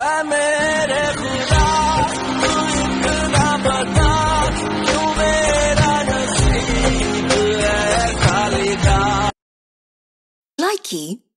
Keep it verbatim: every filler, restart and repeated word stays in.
ऐ मेरे खुदा तू इतना बता क्यों मेरा नसीब है खाली जा। Likey